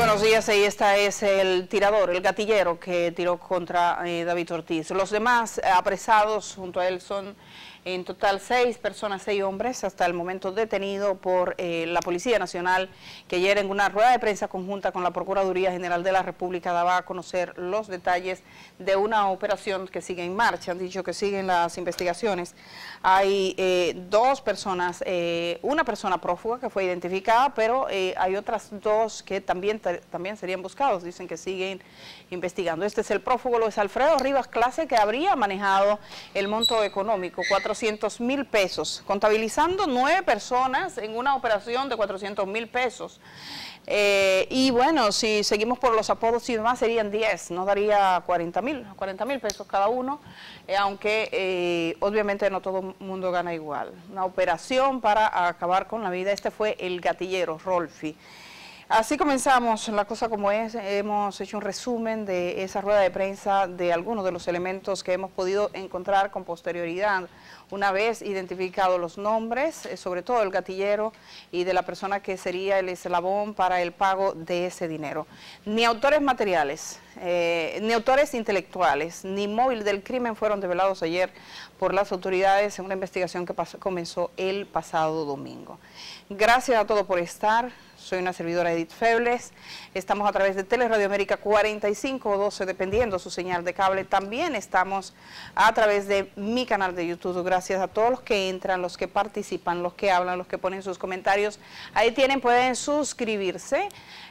buenos días. Ahí está, es el tirador, el gatillero que tiró contra David Ortiz. Los demás apresados junto a él son en total 6 personas, 6 hombres, hasta el momento detenido por la Policía Nacional, que ayer en una rueda de prensa conjunta con la Procuraduría General de la República daba a conocer los detalles de una operación que sigue en marcha. Han dicho que siguen las investigaciones. Hay 2 personas, una persona prófuga que fue identificada, pero hay otras 2 que también serían buscados. Dicen que siguen investigando. Este es el prófugo, Luis Alfredo Rivas Clase, que habría manejado el monto económico, 400,000 pesos, contabilizando 9 personas en una operación de 400,000 pesos. Y bueno, si seguimos por los apodos y demás, serían 10, no daría 40,000 pesos cada uno, aunque obviamente no todo el mundo gana igual. Una operación para acabar con la vida. Este fue el gatillero, Rolfi. Así comenzamos, la cosa como es. Hemos hecho un resumen de esa rueda de prensa, de algunos de los elementos que hemos podido encontrar con posterioridad, una vez identificados los nombres, sobre todo el gatillero y de la persona que sería el eslabón para el pago de ese dinero. Ni autores materiales, ni autores intelectuales, ni móvil del crimen fueron develados ayer por las autoridades en una investigación que comenzó el pasado domingo. Gracias a todos por estar. Soy una servidora, Edith Febles. Estamos a través de Teleradio América 45 o 12, dependiendo su señal de cable. También estamos a través de mi canal de YouTube. Gracias a todos los que entran, los que participan, los que hablan, los que ponen sus comentarios. Ahí pueden suscribirse.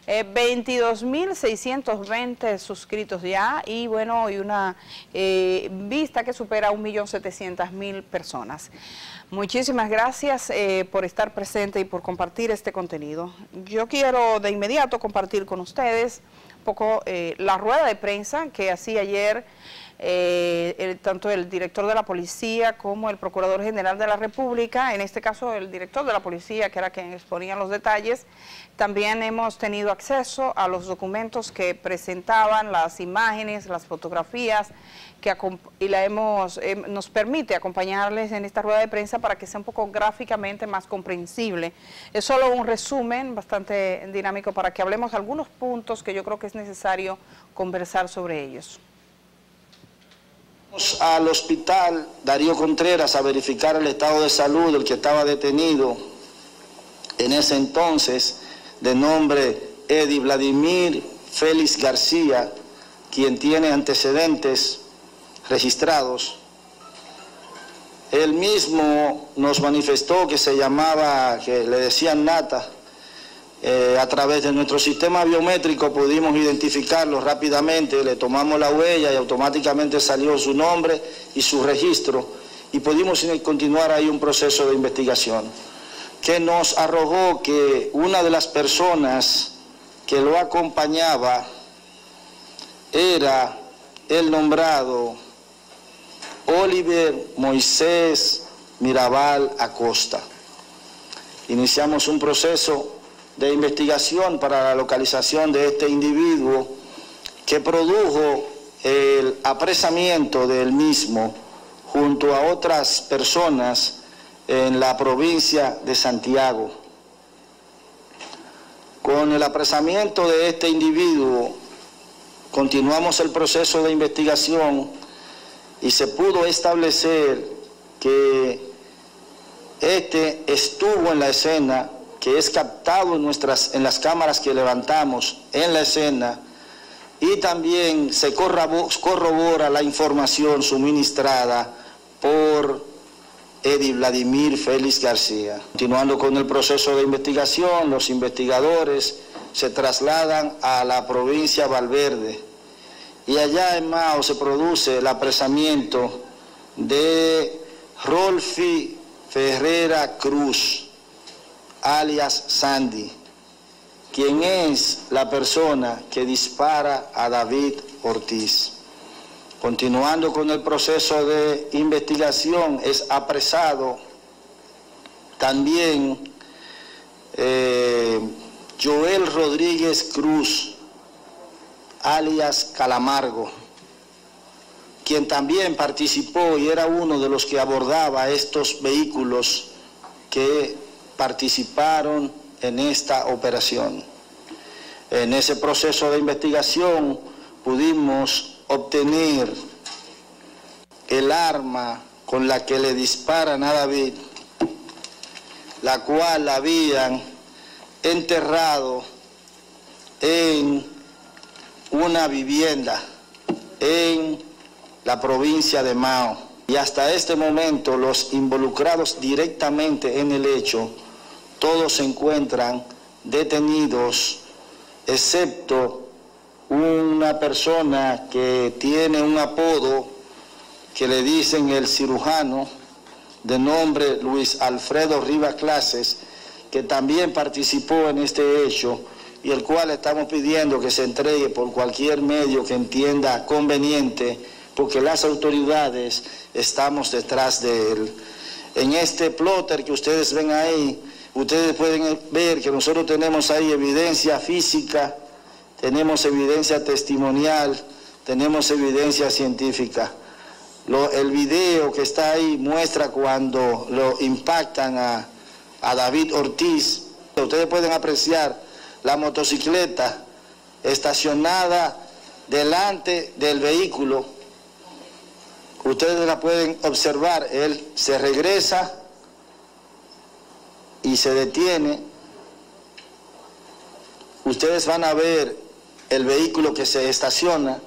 22,620 suscritos ya, y bueno, y una vista que supera 1.700.000 personas. Muchísimas gracias por estar presente y por compartir este contenido. Yo quiero de inmediato compartir con ustedes un poco la rueda de prensa que hacía ayer tanto el director de la policía como el procurador general de la República, en este caso el director de la policía, que era quien exponía los detalles. También hemos tenido acceso a los documentos que presentaban, las imágenes, las fotografías, nos permite acompañarles en esta rueda de prensa para que sea un poco gráficamente más comprensible. Es solo un resumen bastante dinámico para que hablemos de algunos puntos que yo creo que es necesario conversar sobre ellos. Al hospital Darío Contreras a verificar el estado de salud del que estaba detenido en ese entonces, de nombre Eddie Vladimir Félix García, quien tiene antecedentes registrados. Él mismo nos manifestó que se llamaba, que le decían Nata. A través de nuestro sistema biométrico pudimos identificarlo rápidamente, le tomamos la huella y automáticamente salió su nombre y su registro, y pudimos continuar ahí un proceso de investigación que nos arrojó que una de las personas que lo acompañaba era el nombrado Oliver Moisés Mirabal Acosta. Iniciamos un proceso de investigación para la localización de este individuo, que produjo el apresamiento del mismo junto a otras personas en la provincia de Santiago. Con el apresamiento de este individuo continuamos el proceso de investigación y se pudo establecer que este estuvo en la escena, que es captado en las cámaras que levantamos en la escena, y también se corrobora la información suministrada por Eddie Vladimir Félix García. Continuando con el proceso de investigación, los investigadores se trasladan a la provincia Valverde, y allá en Mao se produce el apresamiento de Rolfi Ferrera Cruz, alias Sandy, quien es la persona que dispara a David Ortiz. Continuando con el proceso de investigación, es apresado también Joel Rodríguez Cruz, alias Calamargo, quien también participó y era uno de los que abordaba estos vehículos que participaron en esta operación. En ese proceso de investigación pudimos obtener el arma con la que le disparan a David, la cual habían enterrado en una vivienda en la provincia de Mao. Y hasta este momento los involucrados directamente en el hecho, todos se encuentran detenidos, excepto una persona que tiene un apodo que le dicen el cirujano, de nombre Luis Alfredo Rivas Clases, que también participó en este hecho y el cual estamos pidiendo que se entregue por cualquier medio que entienda conveniente, porque las autoridades estamos detrás de él. En este plotter que ustedes ven ahí, ustedes pueden ver que nosotros tenemos ahí evidencia física, tenemos evidencia testimonial, tenemos evidencia científica. El video que está ahí muestra cuando lo impactan a David Ortiz. Ustedes pueden apreciar la motocicleta estacionada delante del vehículo. Ustedes la pueden observar, él se regresa y se detiene. Ustedes van a ver el vehículo que se estaciona.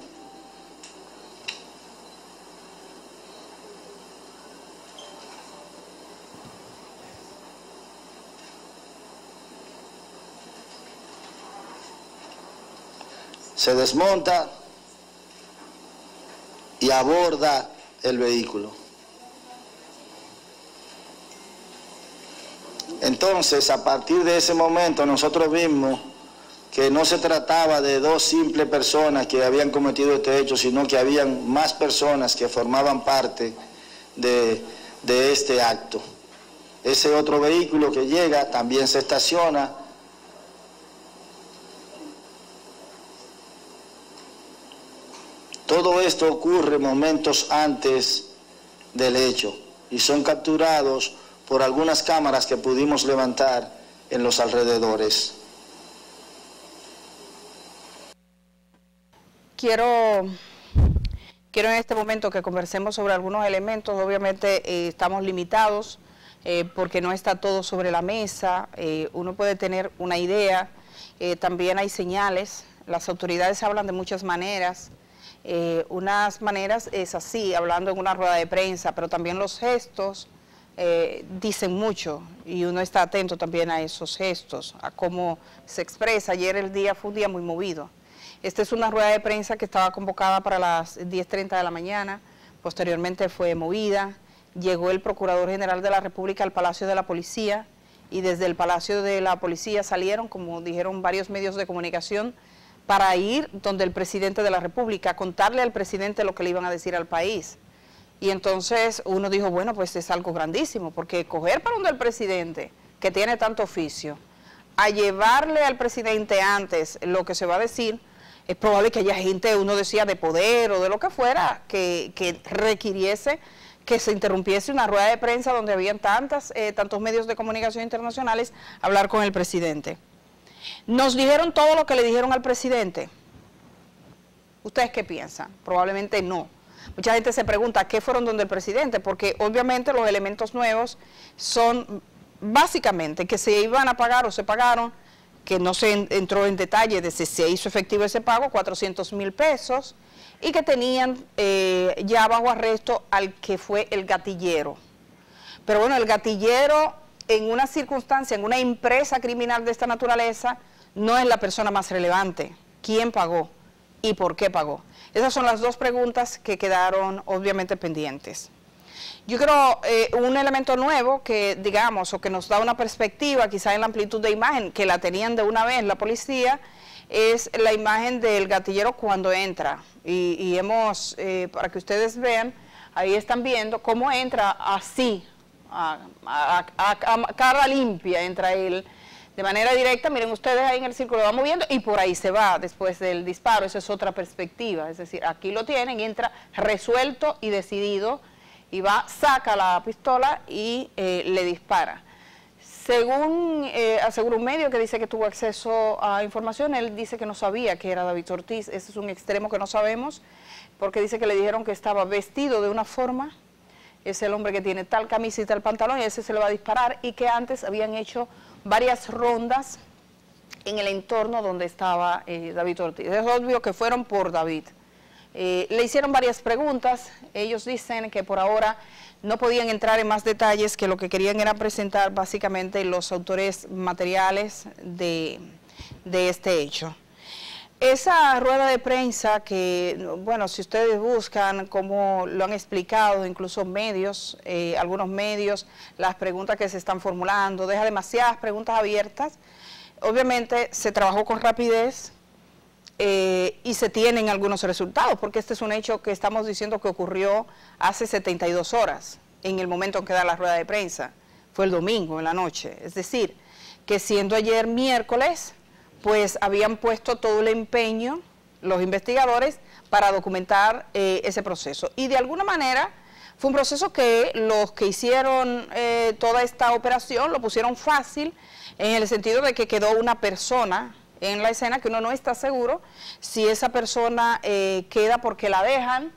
Se desmonta y aborda el vehículo. Entonces, a partir de ese momento, nosotros vimos que no se trataba de dos simples personas que habían cometido este hecho, sino que habían más personas que formaban parte de este acto. Ese otro vehículo que llega también se estaciona. Todo esto ocurre momentos antes del hecho y son capturados por algunas cámaras que pudimos levantar en los alrededores. Quiero en este momento que conversemos sobre algunos elementos. Obviamente estamos limitados porque no está todo sobre la mesa. Uno puede tener una idea, también hay señales. Las autoridades hablan de muchas maneras. Unas maneras es así, hablando en una rueda de prensa, pero también los gestos dicen mucho y uno está atento también a esos gestos, a cómo se expresa. Ayer el día fue un día muy movido. Esta es una rueda de prensa que estaba convocada para las 10:30 de la mañana, posteriormente fue movida, llegó el Procurador General de la República al Palacio de la Policía y desde el Palacio de la Policía salieron, como dijeron varios medios de comunicación, para ir donde el presidente de la República, contarle al presidente lo que le iban a decir al país. Y entonces uno dijo, bueno, pues es algo grandísimo, porque coger para donde el presidente, que tiene tanto oficio, a llevarle al presidente antes lo que se va a decir, es probable que haya gente, uno decía, de poder o de lo que fuera, que requiriese que se interrumpiese una rueda de prensa donde habían tantos medios de comunicación internacionales a hablar con el presidente. ¿Nos dijeron todo lo que le dijeron al presidente? ¿Ustedes qué piensan? Probablemente no. Mucha gente se pregunta, ¿qué fueron donde el presidente? Porque obviamente los elementos nuevos son básicamente que se iban a pagar o se pagaron, que no se entró en detalle de si se hizo efectivo ese pago, 400,000 pesos, y que tenían ya bajo arresto al que fue el gatillero. Pero bueno, el gatillero en una circunstancia, en una empresa criminal de esta naturaleza, no es la persona más relevante. ¿Quién pagó y por qué pagó? Esas son las dos preguntas que quedaron obviamente pendientes. Yo creo un elemento nuevo que, digamos, o que nos da una perspectiva, quizá en la amplitud de imagen, que la tenían de una vez la policía, es la imagen del gatillero cuando entra. Y hemos, para que ustedes vean, ahí están viendo cómo entra así, a cara limpia, entra él de manera directa. Miren ustedes ahí en el círculo, va moviendo y por ahí se va después del disparo. Esa es otra perspectiva, es decir, aquí lo tienen y entra resuelto y decidido y va, saca la pistola y le dispara. Según asegura un medio que dice que tuvo acceso a información, él dice que no sabía que era David Ortiz. Ese es un extremo que no sabemos, porque dice que le dijeron que estaba vestido de una forma, es el hombre que tiene tal camisa y tal pantalón, y ese se le va a disparar, y que antes habían hecho varias rondas en el entorno donde estaba David Ortiz. Es obvio que fueron por David. Le hicieron varias preguntas. Ellos dicen que por ahora no podían entrar en más detalles, que lo que querían era presentar básicamente los autores materiales de este hecho. Esa rueda de prensa que, bueno, si ustedes buscan cómo lo han explicado, incluso medios, algunos medios, las preguntas que se están formulando, deja demasiadas preguntas abiertas. Obviamente se trabajó con rapidez y se tienen algunos resultados, porque este es un hecho que estamos diciendo que ocurrió hace 72 horas, en el momento en que da la rueda de prensa. Fue el domingo en la noche. Es decir, que siendo ayer miércoles, pues habían puesto todo el empeño los investigadores para documentar ese proceso. Y de alguna manera fue un proceso que los que hicieron toda esta operación lo pusieron fácil, en el sentido de que quedó una persona en la escena que uno no está seguro si esa persona queda porque la dejan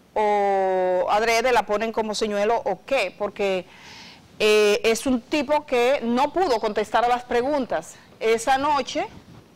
o adrede la ponen como señuelo o qué, porque es un tipo que no pudo contestar a las preguntas esa noche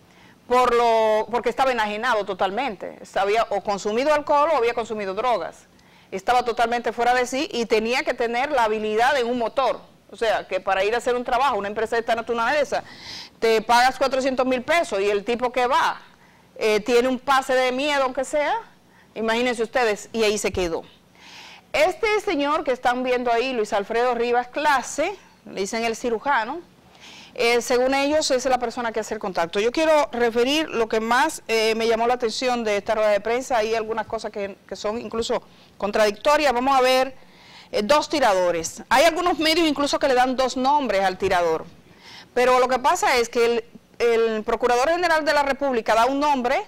porque estaba enajenado totalmente, había o consumido alcohol o había consumido drogas, estaba totalmente fuera de sí y tenía que tener la habilidad en un motor. O sea, que para ir a hacer un trabajo, una empresa de esta naturaleza, te pagas 400,000 pesos y el tipo que va tiene un pase de miedo, aunque sea, imagínense ustedes, y ahí se quedó. Este señor que están viendo ahí, Luis Alfredo Rivas Clase, le dicen el cirujano, según ellos es la persona que hace el contacto. Yo quiero referir lo que más me llamó la atención de esta rueda de prensa. Hay algunas cosas que son incluso contradictorias. Vamos a ver dos tiradores. Hay algunos medios incluso que le dan dos nombres al tirador. Pero lo que pasa es que el Procurador General de la República da un nombre,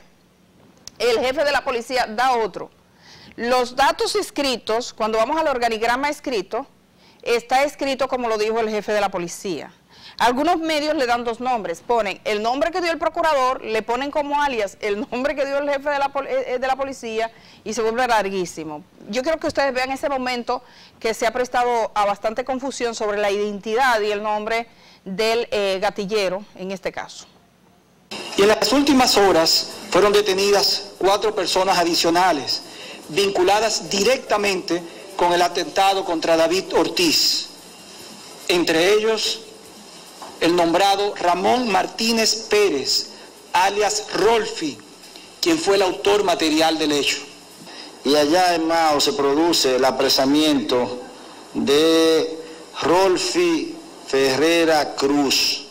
el jefe de la policía da otro. Los datos escritos, cuando vamos al organigrama escrito, está escrito como lo dijo el jefe de la policía. Algunos medios le dan dos nombres, ponen el nombre que dio el procurador, le ponen como alias el nombre que dio el jefe de la policía y se vuelve larguísimo. Yo quiero que ustedes vean ese momento que se ha prestado a bastante confusión sobre la identidad y el nombre del gatillero en este caso. Y en las últimas horas fueron detenidas 4 personas adicionales vinculadas directamente con el atentado contra David Ortiz, entre ellos el nombrado Ramón Martínez Pérez, alias Rolfi, quien fue el autor material del hecho. Y allá en Mao se produce el apresamiento de Rolfi Ferrera Cruz,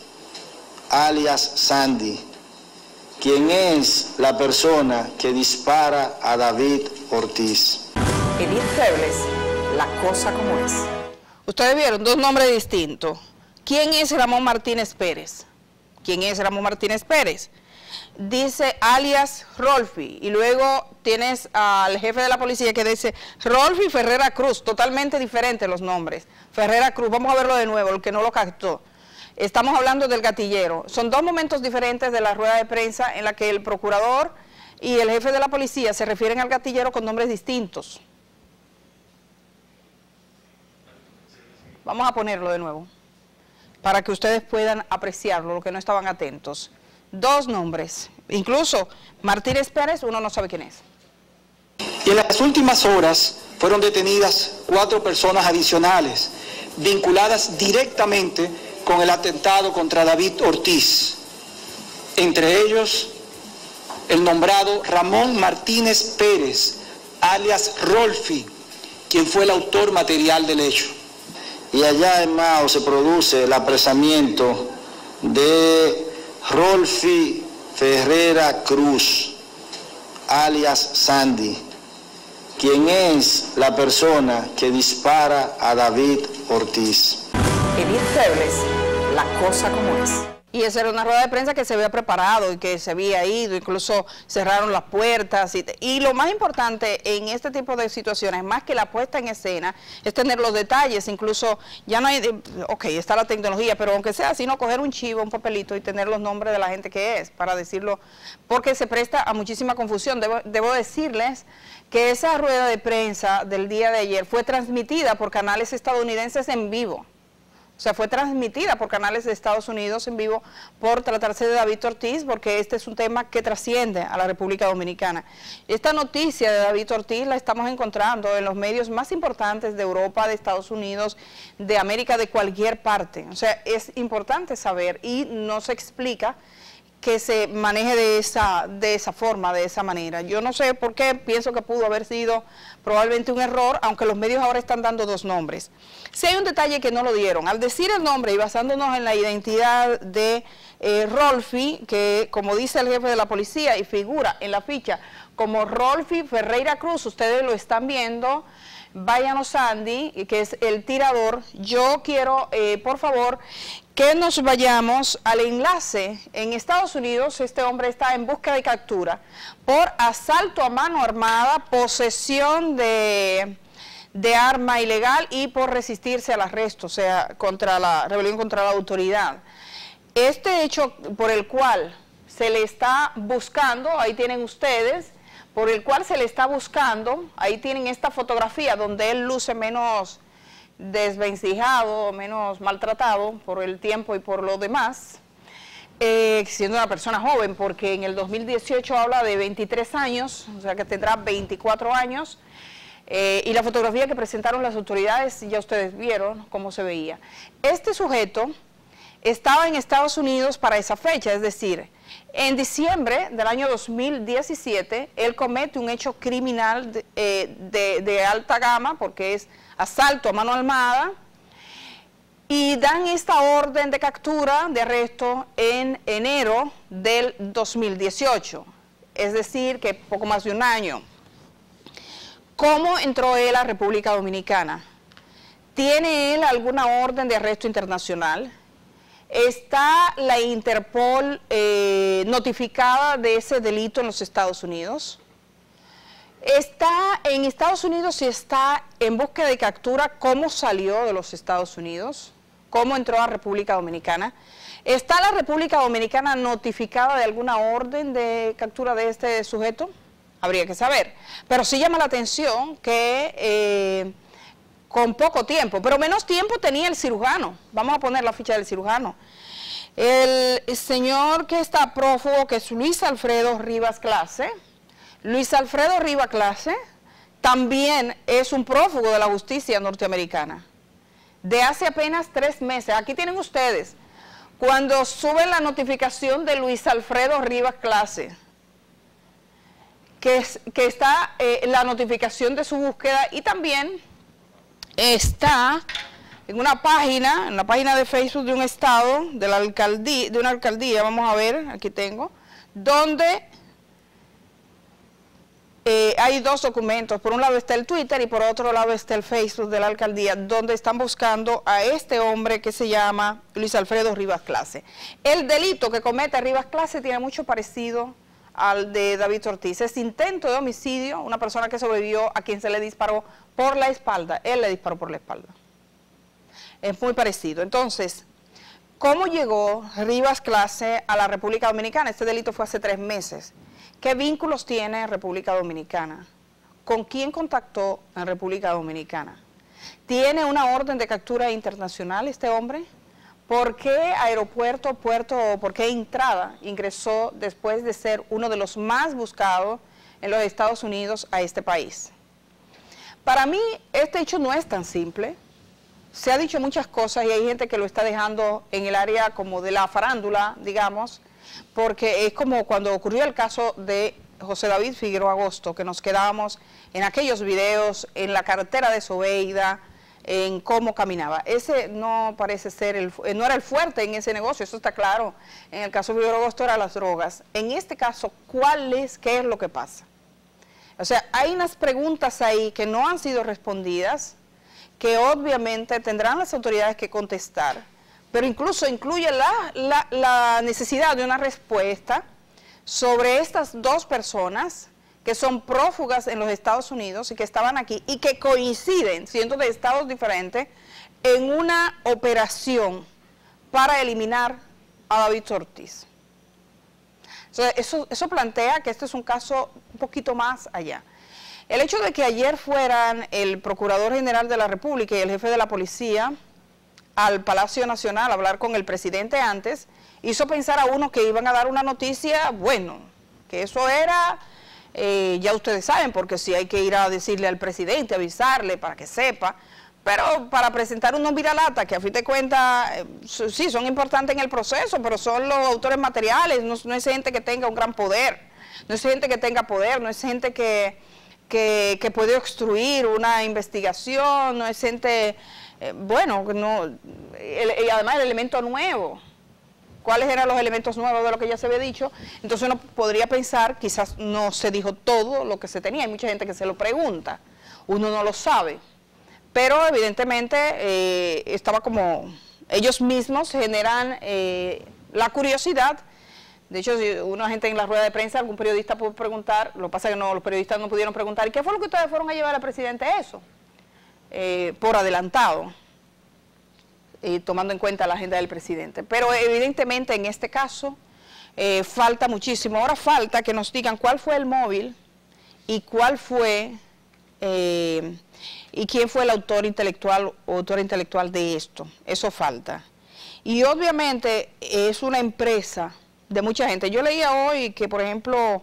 alias Sandy, quien es la persona que dispara a David Ortiz. Edith Febles, la cosa como es. Ustedes vieron dos nombres distintos. ¿Quién es Ramón Martínez Pérez? ¿Quién es Ramón Martínez Pérez? Dice alias Rolfi, y luego tienes al jefe de la policía que dice Rolfi Ferrera Cruz, totalmente diferentes los nombres. Ferrera Cruz, vamos a verlo de nuevo, el que no lo captó. Estamos hablando del gatillero. Son dos momentos diferentes de la rueda de prensa en la que el procurador y el jefe de la policía se refieren al gatillero con nombres distintos. Vamos a ponerlo de nuevo, para que ustedes puedan apreciarlo, lo que no estaban atentos. Dos nombres, incluso Martínez Pérez, uno no sabe quién es. Y en las últimas horas fueron detenidas 4 personas adicionales, vinculadas directamente con el atentado contra David Ortiz, entre ellos el nombrado Ramón Martínez Pérez, alias Rolfi, quien fue el autor material del hecho. Y allá en Mao se produce el apresamiento de Rolfi Ferrera Cruz, alias Sandy, quien es la persona que dispara a David Ortiz. Edith Febles, la cosa como es. Y esa era una rueda de prensa que se había preparado y que se había ido, incluso cerraron las puertas. Y lo más importante en este tipo de situaciones, más que la puesta en escena, es tener los detalles. Incluso ya no hay, ok, está la tecnología, pero aunque sea así, no coger un chivo, un papelito y tener los nombres de la gente que es, para decirlo, porque se presta a muchísima confusión. Debo decirles que esa rueda de prensa del día de ayer fue transmitida por canales estadounidenses en vivo. O sea, fue transmitida por canales de Estados Unidos en vivo por tratarse de David Ortiz, porque este es un tema que trasciende a la República Dominicana. Esta noticia de David Ortiz la estamos encontrando en los medios más importantes de Europa, de Estados Unidos, de América, de cualquier parte. O sea, es importante saber y no se explica que se maneje de esa forma, de esa manera. Yo no sé por qué, pienso que pudo haber sido probablemente un error, aunque los medios ahora están dando dos nombres. Si hay un detalle que no lo dieron, al decir el nombre y basándonos en la identidad de Rolfi, que como dice el jefe de la policía y figura en la ficha como Rolfi Ferreira Cruz, ustedes lo están viendo, Bayano Sandy, que es el tirador. Yo quiero, por favor, que nos vayamos al enlace. En Estados Unidos, este hombre está en búsqueda de captura por asalto a mano armada, posesión de arma ilegal y por resistirse al arresto, o sea, contra la rebelión contra la autoridad. Este hecho por el cual se le está buscando, ahí tienen ustedes, por el cual se le está buscando, ahí tienen esta fotografía donde él luce menos desvencijado, menos maltratado por el tiempo y por lo demás, siendo una persona joven, porque en el 2018 habla de 23 años, o sea que tendrá 24 años, y la fotografía que presentaron las autoridades, ya ustedes vieron cómo se veía. Este sujeto estaba en Estados Unidos para esa fecha, es decir, en diciembre del año 2017, él comete un hecho criminal de alta gama, porque es asalto a mano armada, y dan esta orden de captura, de arresto, en enero del 2018, es decir, que poco más de un año. ¿Cómo entró él a República Dominicana? ¿Tiene él alguna orden de arresto internacional? ¿Está la Interpol notificada de ese delito en los Estados Unidos? ¿Está en Estados Unidos y está en búsqueda de captura? ¿Cómo salió de los Estados Unidos? ¿Cómo entró a República Dominicana? ¿Está la República Dominicana notificada de alguna orden de captura de este sujeto? Habría que saber. Pero sí llama la atención que con poco tiempo, pero menos tiempo tenía el cirujano. Vamos a poner la ficha del cirujano. El señor que está prófugo, que es Luis Alfredo Rivas Clase. Luis Alfredo Rivas Clase también es un prófugo de la justicia norteamericana. De hace apenas 3 meses. Aquí tienen ustedes, cuando suben la notificación de Luis Alfredo Rivas Clase, que está la notificación de su búsqueda, y también está en una página, en la página de Facebook de un estado, de la alcaldía, de una alcaldía, vamos a ver, aquí tengo, donde hay dos documentos. Por un lado está el Twitter y por otro lado está el Facebook de la alcaldía, donde están buscando a este hombre que se llama Luis Alfredo Rivas Clase. El delito que comete Rivas Clase tiene mucho parecido al de David Ortiz. Es intento de homicidio, una persona que sobrevivió a quien se le disparó por la espalda. Él le disparó por la espalda. Es muy parecido. Entonces, ¿cómo llegó Rivas Clase a la República Dominicana? Este delito fue hace 3 meses. ¿Qué vínculos tiene en República Dominicana? ¿Con quién contactó en República Dominicana? ¿Tiene una orden de captura internacional este hombre? ¿Por qué aeropuerto, puerto o por qué entrada ingresó después de ser uno de los más buscados en los Estados Unidos a este país? Para mí este hecho no es tan simple. Se ha dicho muchas cosas y hay gente que lo está dejando en el área como de la farándula, digamos, porque es como cuando ocurrió el caso de José David Figueroa Agosto, que nos quedábamos en aquellos videos, en la carretera de Sobeida, en cómo caminaba. Ese no parece ser, no era el fuerte en ese negocio, eso está claro. En el caso de Figueroa Agosto eran las drogas. En este caso, ¿qué es lo que pasa? O sea, hay unas preguntas ahí que no han sido respondidas, que obviamente tendrán las autoridades que contestar, pero incluso incluye la necesidad de una respuesta sobre estas dos personas que son prófugas en los Estados Unidos y que estaban aquí y que coinciden, siendo de estados diferentes, en una operación para eliminar a David Ortiz. Eso plantea que este es un caso un poquito más allá. El hecho de que ayer fueran el Procurador General de la República y el jefe de la policía al Palacio Nacional a hablar con el presidente antes, hizo pensar a uno que iban a dar una noticia, bueno, que eso era, ya ustedes saben, porque si hay que ir a decirle al presidente, avisarle para que sepa, pero para presentar unos viralata que a fin de cuentas, sí, son importantes en el proceso, pero son los autores materiales, no es gente que tenga un gran poder, no es gente que tenga poder, no es gente que puede obstruir una investigación, no es gente, y además el elemento nuevo. ¿Cuáles eran los elementos nuevos de lo que ya se había dicho? Entonces uno podría pensar, quizás no se dijo todo lo que se tenía, hay mucha gente que se lo pregunta, uno no lo sabe, pero evidentemente estaba como, ellos mismos generan la curiosidad. De hecho, si una gente en la rueda de prensa, algún periodista pudo preguntar, lo que pasa es que los periodistas no pudieron preguntar, ¿y qué fue lo que ustedes fueron a llevar al presidente eso? Por adelantado. Tomando en cuenta la agenda del presidente. Pero evidentemente en este caso falta muchísimo. Ahora falta que nos digan cuál fue el móvil y cuál fue y quién fue el autor intelectual de esto. Eso falta. Y obviamente es una empresa de mucha gente. Yo leía hoy que, por ejemplo,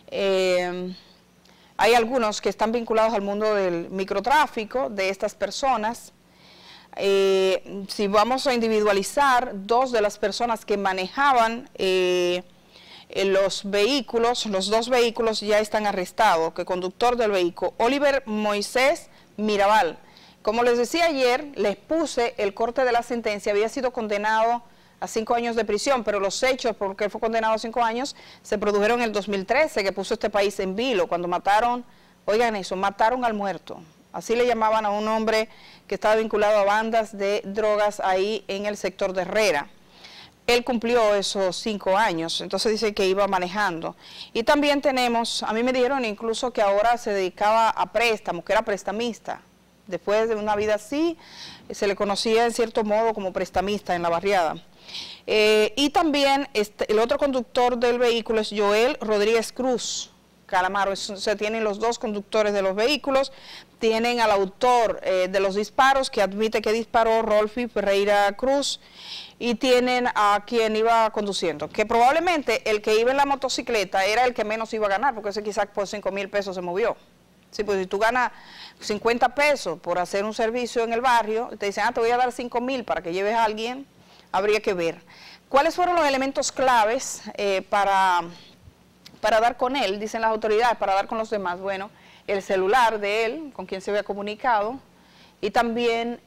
hay algunos que están vinculados al mundo del microtráfico de estas personas. Si vamos a individualizar, dos de las personas que manejaban los dos vehículos ya están arrestados, que conductor del vehículo, Oliver Moisés Mirabal. Como les decía ayer, les puse el corte de la sentencia, había sido condenado a 5 años de prisión, pero los hechos por los que fue condenado a 5 años se produjeron en el 2013, que puso este país en vilo, cuando mataron, oigan eso, mataron al muerto. Así le llamaban a un hombre que estaba vinculado a bandas de drogas ahí en el sector de Herrera. Él cumplió esos 5 años, entonces dice que iba manejando. Y también tenemos, a mí me dijeron incluso que ahora se dedicaba a préstamos, que era prestamista. Después de una vida así, se le conocía en cierto modo como prestamista en la barriada. Y también el otro conductor del vehículo es Joel Rodríguez Cruz Calamaro. Se tienen los dos conductores de los vehículos, tienen al autor de los disparos que admite que disparó, Rolfi Ferreira Cruz, y tienen a quien iba conduciendo, que probablemente el que iba en la motocicleta era el que menos iba a ganar, porque ese quizás por 5.000 pesos se movió. Sí, pues si tú ganas 50 pesos por hacer un servicio en el barrio, te dicen, te voy a dar 5.000 para que lleves a alguien, habría que ver. ¿Cuáles fueron los elementos claves para dar con él? Dicen las autoridades, para dar con los demás. Bueno, el celular de él, con quien se había comunicado, y también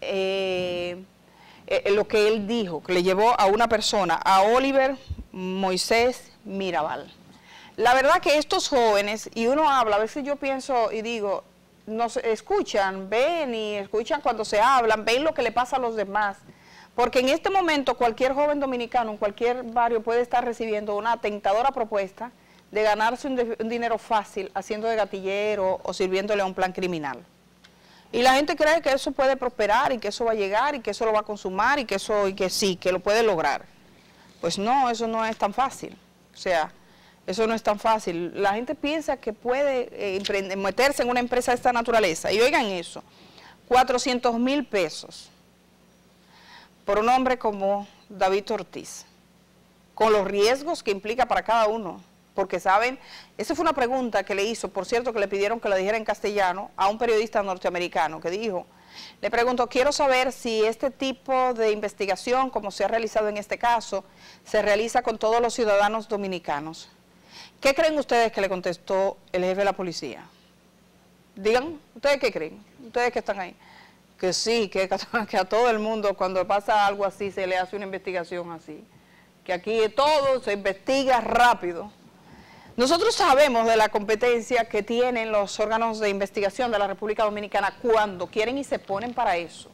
lo que él dijo, que le llevó a una persona, a Oliver Moisés Mirabal. La verdad que estos jóvenes, y uno habla, a veces yo pienso y digo, nos escuchan, ven y escuchan cuando se hablan, ven lo que le pasa a los demás. Porque en este momento cualquier joven dominicano en cualquier barrio puede estar recibiendo una tentadora propuesta de ganarse un dinero fácil haciendo de gatillero o sirviéndole a un plan criminal. Y la gente cree que eso puede prosperar y que eso va a llegar y que eso lo va a consumar y que sí, que lo puede lograr. Pues no, eso no es tan fácil. O sea, eso no es tan fácil. La gente piensa que puede meterse en una empresa de esta naturaleza. Y oigan eso, 400.000 pesos por un hombre como David Ortiz, con los riesgos que implica para cada uno. Porque saben, esa fue una pregunta que le hizo, por cierto, que le pidieron que la dijera en castellano a un periodista norteamericano, que dijo, le preguntó, quiero saber si este tipo de investigación, como se ha realizado en este caso, se realiza con todos los ciudadanos dominicanos. ¿Qué creen ustedes que le contestó el jefe de la policía? Digan, ¿ustedes qué creen? Ustedes que están ahí. Que sí, que a todo el mundo cuando pasa algo así se le hace una investigación así. Que aquí todo se investiga rápido. Nosotros sabemos de la competencia que tienen los órganos de investigación de la República Dominicana cuando quieren y se ponen para eso.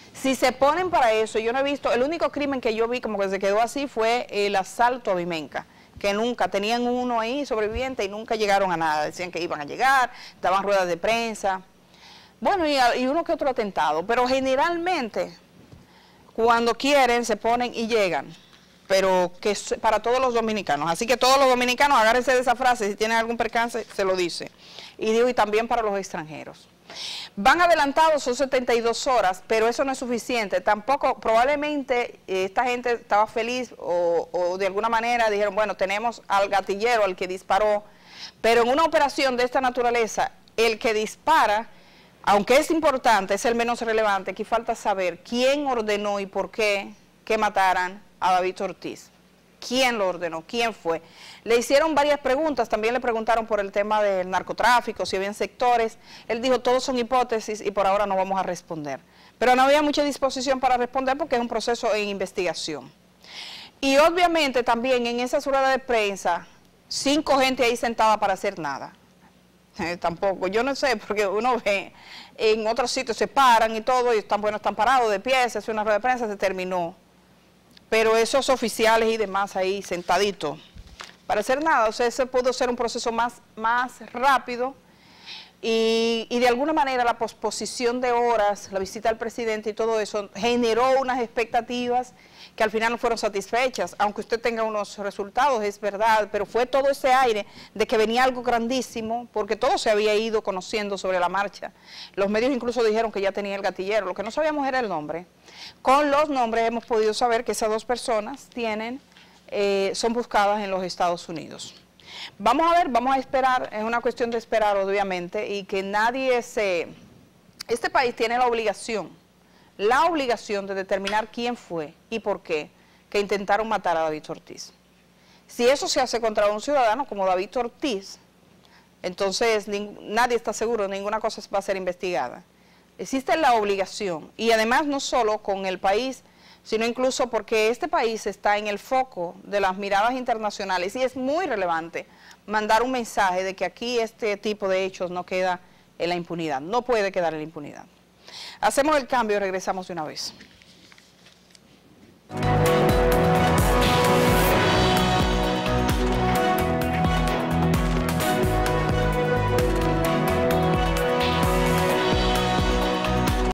Si se ponen para eso, yo no he visto, el único crimen que yo vi como que se quedó así fue el asalto a Vimenca, que nunca, tenían uno ahí sobreviviente y nunca llegaron a nada, decían que iban a llegar, daban ruedas de prensa, bueno, y uno que otro atentado, pero generalmente cuando quieren se ponen y llegan, pero que es para todos los dominicanos, así que todos los dominicanos agárrense de esa frase, si tienen algún percance se lo dice, y digo, y también para los extranjeros. Van adelantados, son 72 horas, pero eso no es suficiente. Tampoco, probablemente esta gente estaba feliz o de alguna manera dijeron, bueno, tenemos al gatillero, al que disparó, pero en una operación de esta naturaleza, el que dispara, aunque es importante, es el menos relevante. Aquí falta saber quién ordenó y por qué que mataran a David Ortiz. ¿Quién lo ordenó? ¿Quién fue? Le hicieron varias preguntas, también le preguntaron por el tema del narcotráfico, si habían sectores. Él dijo, todos son hipótesis y por ahora no vamos a responder. Pero no había mucha disposición para responder porque es un proceso en investigación. Y obviamente también en esa rueda de prensa, 5 gente ahí sentada para hacer nada. Tampoco, yo no sé, porque uno ve en otros sitios se paran y todo, y están parados de pie, se hace una rueda de prensa, se terminó. Pero esos oficiales y demás ahí sentaditos, para hacer nada, o sea, ese pudo ser un proceso más rápido y de alguna manera la posposición de horas, la visita al presidente y todo eso generó unas expectativas que al final no fueron satisfechas, aunque usted tenga unos resultados, es verdad, pero fue todo ese aire de que venía algo grandísimo, porque todo se había ido conociendo sobre la marcha. Los medios incluso dijeron que ya tenía el gatillero, lo que no sabíamos era el nombre. Con los nombres hemos podido saber que esas 2 personas son buscadas en los Estados Unidos. Vamos a ver, vamos a esperar, es una cuestión de esperar obviamente, y que nadie este país tiene la obligación de determinar quién fue y por qué que intentaron matar a David Ortiz. Si eso se hace contra un ciudadano como David Ortiz, entonces nadie está seguro, ninguna cosa va a ser investigada. Existe la obligación, y además no solo con el país, sino incluso porque este país está en el foco de las miradas internacionales y es muy relevante mandar un mensaje de que aquí este tipo de hechos no queda en la impunidad, no puede quedar en la impunidad. Hacemos el cambio y regresamos de una vez.